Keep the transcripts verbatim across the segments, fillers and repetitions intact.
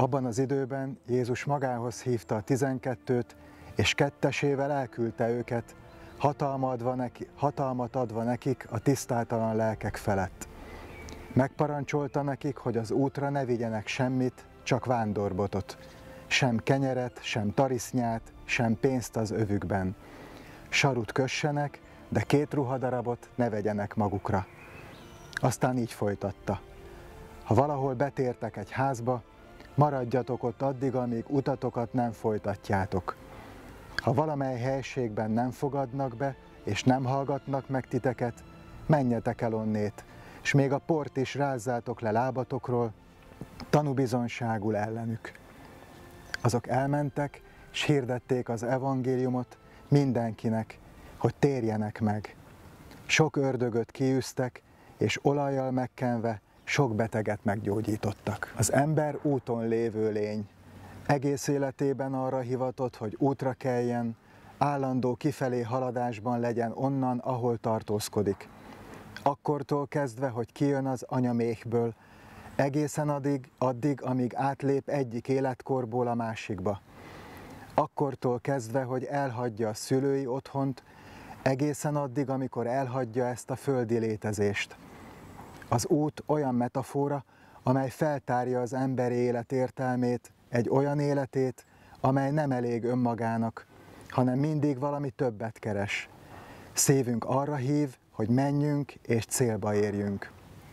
Abban az időben Jézus magához hívta a tizenkettőt, és kettesével elküldte őket, hatalmat adva, neki, hatalmat adva nekik a tisztátalan lelkek felett. Megparancsolta nekik, hogy az útra ne vigyenek semmit, csak vándorbotot, sem kenyeret, sem tarisznyát, sem pénzt az övükben. Sarut kössenek, de két ruhadarabot ne vegyenek magukra. Aztán így folytatta. Ha valahol betértek egy házba, maradjatok ott addig, amíg utatokat nem folytatjátok. Ha valamely helységben nem fogadnak be, és nem hallgatnak meg titeket, menjetek el onnét, és még a port is rázzátok le lábatokról, tanúbizonyságul ellenük. Azok elmentek, és hirdették az evangéliumot mindenkinek, hogy térjenek meg. Sok ördögöt kiűztek, és olajjal megkenve sok beteget meggyógyítottak. Az ember úton lévő lény. Egész életében arra hivatott, hogy útra keljen, állandó kifelé haladásban legyen onnan, ahol tartózkodik. Akkortól kezdve, hogy kijön az anyaméhből, egészen addig, addig, amíg átlép egyik életkorból a másikba. Akkortól kezdve, hogy elhagyja a szülői otthont, egészen addig, amikor elhagyja ezt a földi létezést. Az út olyan metafora, amely feltárja az emberi élet értelmét, egy olyan életét, amely nem elég önmagának, hanem mindig valami többet keres. Szívünk arra hív, hogy menjünk és célba érjünk.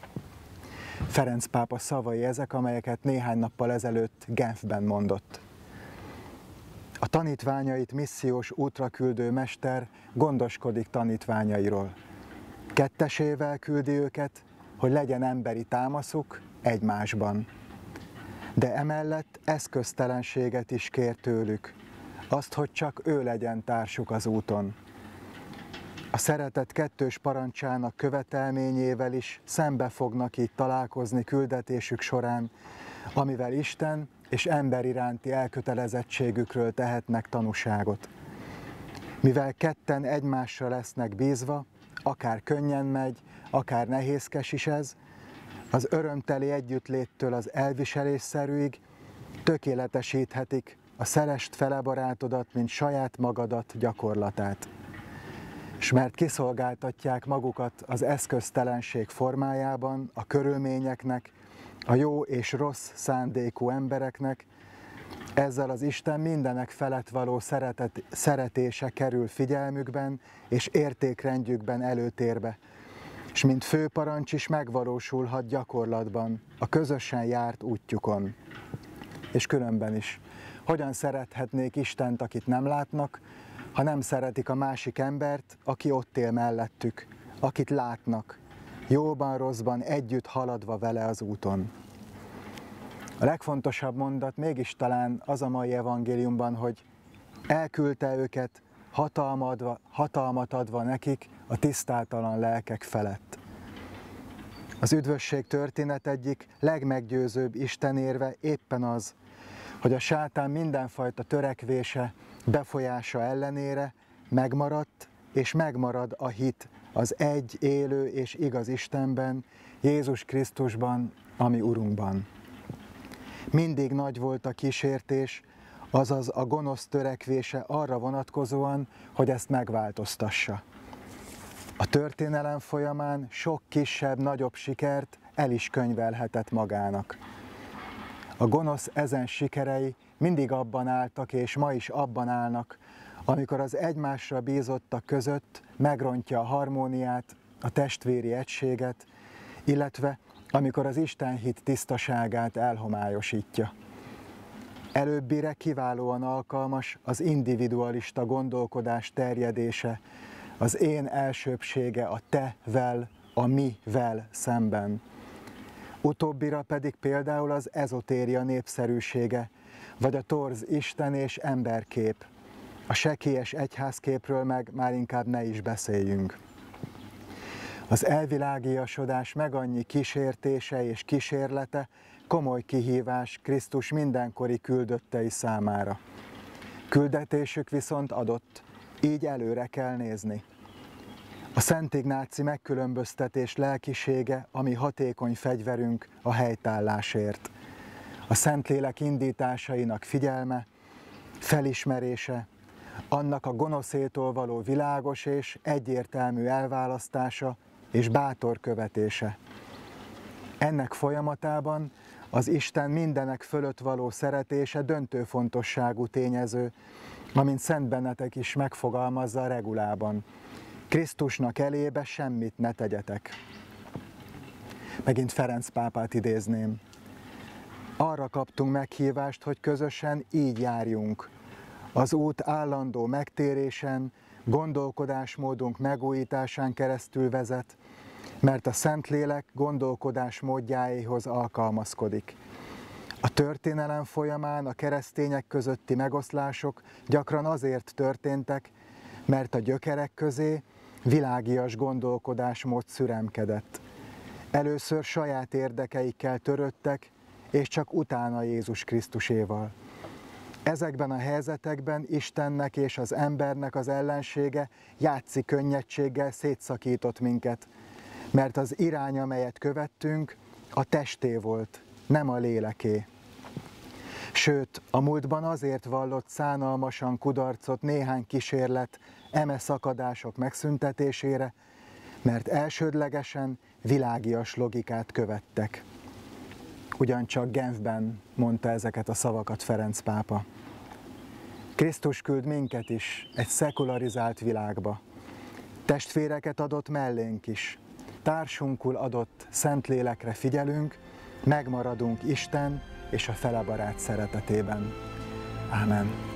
Ferenc pápa szavai ezek, amelyeket néhány nappal ezelőtt Genfben mondott. A tanítványait missziós útra küldő mester gondoskodik tanítványairól. Kettesével küldi őket, hogy legyen emberi támaszuk egymásban. De emellett eszköztelenséget is kér tőlük, azt, hogy csak ő legyen társuk az úton. A szeretet kettős parancsának követelményével is szembe fognak így találkozni küldetésük során, amivel Isten és ember iránti elkötelezettségükről tehetnek tanúságot. Mivel ketten egymásra lesznek bízva, akár könnyen megy, akár nehézkes is ez, az örömteli együttléttől az elviselésszerűig tökéletesíthetik a szerest fele barátodat, mint saját magadat gyakorlatát. S mert kiszolgáltatják magukat az eszköztelenség formájában a körülményeknek, a jó és rossz szándékú embereknek, ezzel az Isten mindenek felett való szeretet, szeretése kerül figyelmükben és értékrendjükben előtérbe, és mint főparancs is megvalósulhat gyakorlatban, a közösen járt útjukon. És különben is, hogyan szerethetnék Istent, akit nem látnak, ha nem szeretik a másik embert, aki ott él mellettük, akit látnak, jóban, rosszban együtt haladva vele az úton. A legfontosabb mondat mégis talán az a mai evangéliumban, hogy elküldte őket hatalmat adva, hatalmat adva nekik a tisztátalan lelkek felett. Az üdvösség történet egyik legmeggyőzőbb istenérve éppen az, hogy a sátán mindenfajta törekvése, befolyása ellenére megmaradt és megmarad a hit az egy élő és igaz Istenben, Jézus Krisztusban, ami Urunkban. Mindig nagy volt a kísértés, azaz a gonosz törekvése arra vonatkozóan, hogy ezt megváltoztassa. A történelem folyamán sok kisebb-nagyobb sikert el is könyvelhetett magának. A gonosz ezen sikerei mindig abban álltak, és ma is abban állnak, amikor az egymásra bízottak között megrontja a harmóniát, a testvéri egységet, illetve amikor az istenhit tisztaságát elhomályosítja. Előbbire kiválóan alkalmas az individualista gondolkodás terjedése, az én elsőbbsége a te-vel, a mi-vel szemben. Utóbbira pedig például az ezotéria népszerűsége, vagy a torz Isten és emberkép. A sekélyes egyházképről meg már inkább ne is beszéljünk. Az elvilágiasodás meg annyi kísértése és kísérlete komoly kihívás Krisztus mindenkori küldöttei számára. Küldetésük viszont adott, így előre kell nézni. A Szent Ignáci megkülönböztetés lelkisége, ami hatékony fegyverünk a helytállásért. a Szentlélek indításainak figyelme, felismerése, annak a gonoszétól való világos és egyértelmű elválasztása és bátor követése. Ennek folyamatában az Isten mindenek fölött való szeretése döntő fontosságú tényező, amint Szent Benedek is megfogalmazza a regulában. Krisztusnak elébe semmit ne tegyetek. Megint Ferenc pápát idézném. Arra kaptunk meghívást, hogy közösen így járjunk. Az út állandó megtérésen, gondolkodásmódunk megújításán keresztül vezet, mert a Szentlélek gondolkodásmódjáihoz alkalmazkodik. A történelem folyamán a keresztények közötti megoszlások gyakran azért történtek, mert a gyökerek közé világias gondolkodásmód szüremkedett. Először saját érdekeikkel törődtek, és csak utána Jézus Krisztuséval. Ezekben a helyzetekben Istennek és az embernek az ellensége játszik könnyedséggel szétszakított minket, mert az irány, amelyet követtünk, a testé volt, nem a léleké. Sőt, a múltban azért vallott szánalmasan kudarcot néhány kísérlet eme szakadások megszüntetésére, mert elsődlegesen világias logikát követtek. Ugyancsak Genfben mondta ezeket a szavakat Ferenc pápa. Krisztus küld minket is egy szekularizált világba. Testvéreket adott mellénk is. Társunkul adott Szentlélekre figyelünk, megmaradunk Isten és a felebarát szeretetében. Ámen.